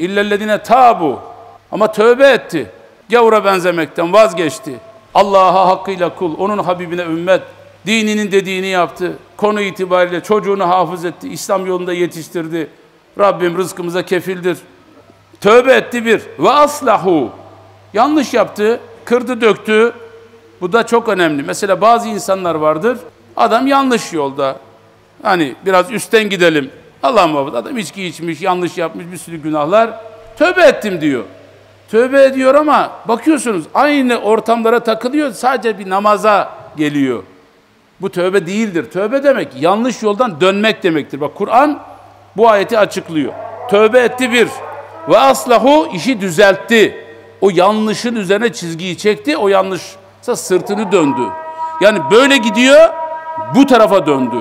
İllellezine tabu. Ama tövbe etti. Gavura benzemekten vazgeçti. Allah'a hakkıyla kul, onun Habibine ümmet, dininin dediğini yaptı. Konu itibariyle çocuğunu hafız etti. İslam yolunda yetiştirdi. Rabbim rızkımıza kefildir. Tövbe etti bir. Ve aslahu. Yanlış yaptı. Kırdı döktü. Bu da çok önemli. Mesela bazı insanlar vardır. Adam yanlış yolda. Hani biraz üstten gidelim. Allah muhafaza. Adam içki içmiş, yanlış yapmış, bir sürü günahlar. Tövbe ettim diyor. Tövbe ediyor ama bakıyorsunuz aynı ortamlara takılıyor. Sadece bir namaza geliyor. Bu tövbe değildir. Tövbe demek yanlış yoldan dönmek demektir. Bak Kur'an bu ayeti açıklıyor. Tövbe etti bir. Ve aslahu, işi düzeltti. O yanlışın üzerine çizgiyi çekti. O yanlışsa sırtını döndü. Yani böyle gidiyor, bu tarafa döndü.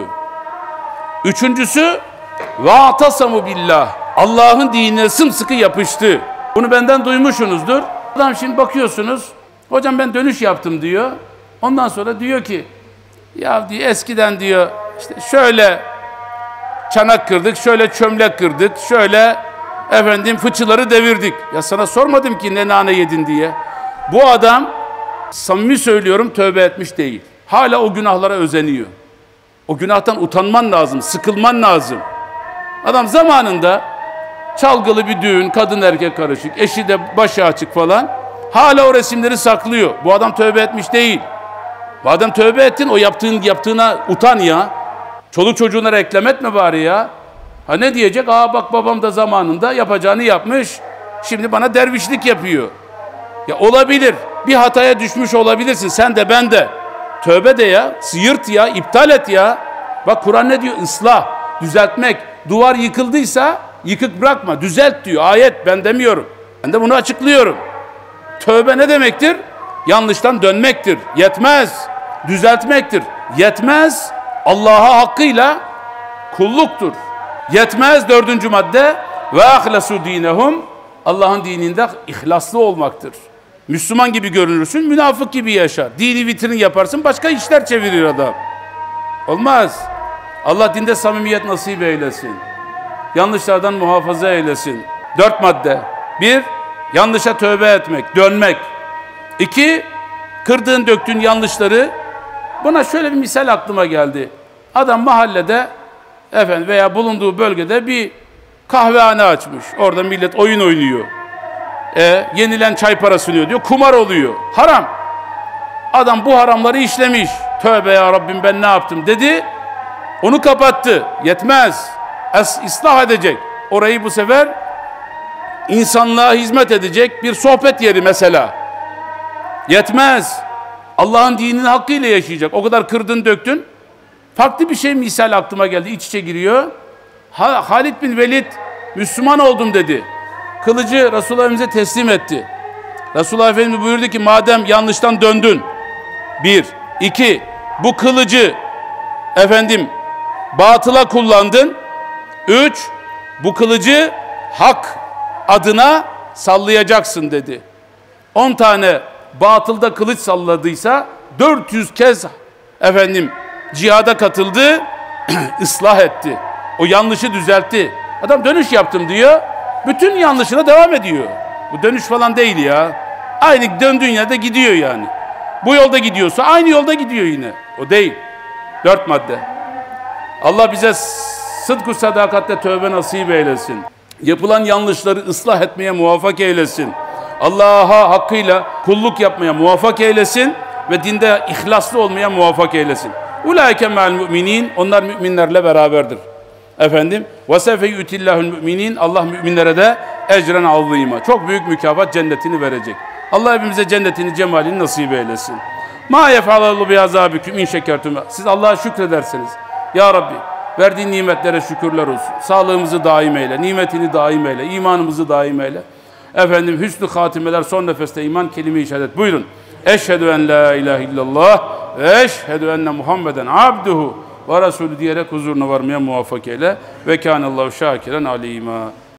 Üçüncüsü ve atasamu billah. Allah'ın dinine sımsıkı yapıştı. Bunu benden duymuşsunuzdur. Adam şimdi bakıyorsunuz, hocam ben dönüş yaptım diyor. Ondan sonra diyor ki, ya diyor eskiden diyor işte şöyle çanak kırdık, şöyle çömlek kırdık, şöyle efendim fıçıları devirdik. Ya sana sormadım ki ne nane yedin diye. Bu adam samimi söylüyorum tövbe etmiş değil. Hala o günahlara özeniyor. O günahtan utanman lazım, sıkılman lazım. Adam zamanında çalgılı bir düğün, kadın erkek karışık, eşi de başı açık falan. Hala o resimleri saklıyor. Bu adam tövbe etmiş değil. Bu adam tövbe ettin, o yaptığına utan ya. Çoluk çocuğuna reklam etme bari ya. Ha ne diyecek? Aa bak babam da zamanında yapacağını yapmış. Şimdi bana dervişlik yapıyor. Ya olabilir. Bir hataya düşmüş olabilirsin. Sen de ben de. Tövbe de ya. Yırt ya. İptal et ya. Bak Kur'an ne diyor? Islah. Düzeltmek. Duvar yıkıldıysa yıkık bırakma. Düzelt diyor. Ayet. Ben demiyorum. Ben de bunu açıklıyorum. Tövbe ne demektir? Yanlıştan dönmektir. Yetmez. Düzeltmektir. Yetmez. Allah'a hakkıyla kulluktur. Yetmez. Dördüncü madde ve ahlasu dinehum. Allah'ın dininde ihlaslı olmaktır. Müslüman gibi görünürsün, münafık gibi yaşar. Dini vitrin yaparsın, başka işler çevirir adam. Olmaz. Allah dinde samimiyet nasip eylesin. Yanlışlardan muhafaza eylesin. 4 madde. 1. Yanlışa tövbe etmek, dönmek. 2. Kırdığın döktüğün yanlışları. Buna şöyle bir misal aklıma geldi. Adam mahallede veya bulunduğu bölgede bir kahvehane açmış. Orada millet oyun oynuyor. Yenilen çay parasını ödüyor. Kumar oluyor. Haram. Adam bu haramları işlemiş. Tövbe ya Rabbim ben ne yaptım dedi. Onu kapattı. Yetmez. İslah edecek. Orayı bu sefer insanlığa hizmet edecek bir sohbet yeri mesela. Yetmez. Allah'ın dinini hakkıyla yaşayacak. O kadar kırdın döktün. Farklı bir şey misal aklıma geldi. İç içe giriyor. Halid bin Velid Müslüman oldum dedi. Kılıcı Resulullah Efendimiz'e teslim etti. Resulullah Efendimiz buyurdu ki madem yanlıştan döndün. 1. 2. Bu kılıcı batıla kullandın. 3. Bu kılıcı hak adına sallayacaksın dedi. 10 tane batılda kılıç salladıysa 400 kez cihada katıldı, ıslah etti. O yanlışı düzeltti. Adam dönüş yaptım diyor. Bütün yanlışına devam ediyor. Bu dönüş falan değil ya. Aynı döndüğün yerde gidiyor yani. Bu yolda gidiyorsa aynı yolda gidiyor yine. O değil. 4 madde. Allah bize sıdk-ı sadakatle tövbe nasip eylesin. Yapılan yanlışları ıslah etmeye muvaffak eylesin. Allah'a hakkıyla kulluk yapmaya muvaffak eylesin ve dinde ihlaslı olmaya muvaffak eylesin. Ulaike me'al müminin, onlar müminlerle beraberdir. Ve sefe yu'tillahul müminin, Allah müminlere de ecren azîmâ. Çok büyük mükafat cennetini verecek. Allah hepimize cennetini, cemalini nasip eylesin. Ma yef'alullahu bi'azâbiküm in şekertum. Siz Allah'a şükrederseniz, ya Rabbi verdiğin nimetlere şükürler olsun. Sağlığımızı daim eyle, nimetini daim eyle, imanımızı daim eyle. Hüsnü hatimeler, son nefeste iman, kelime-i şehadet. Buyurun. Eşhedü en la ilahe illallah ve eşhedü enne Muhammeden abduhu ve Resulü diyerek huzuruna varmaya muvaffak eyle. Ve kânallahu şâkiren alîmâ.